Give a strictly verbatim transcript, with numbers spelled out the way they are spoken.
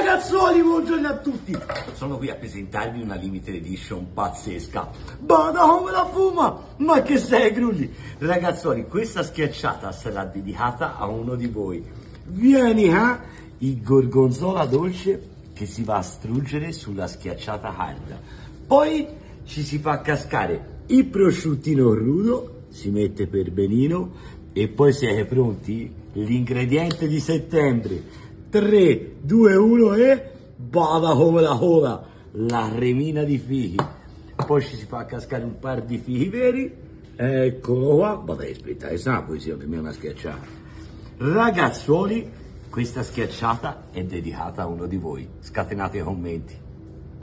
Ragazzuoli, buongiorno a tutti! Sono qui a presentarvi una limited edition pazzesca. Bada come la fuma! Ma che sei, Grulli? Ragazzuoli, questa schiacciata sarà dedicata a uno di voi. Vieni, eh? Il gorgonzola dolce che si va a struggere sulla schiacciata calda. Poi ci si fa cascare il prosciuttino crudo, si mette per benino e poi siete pronti? L'ingrediente di settembre. tre, due, uno e bada come la cola, la remina di fichi. Poi ci si fa cascare un par di fichi veri, eccolo qua, vado a aspettare, sa poi sia per me una schiacciata. Ragazzuoli, questa schiacciata è dedicata a uno di voi, scatenate i commenti.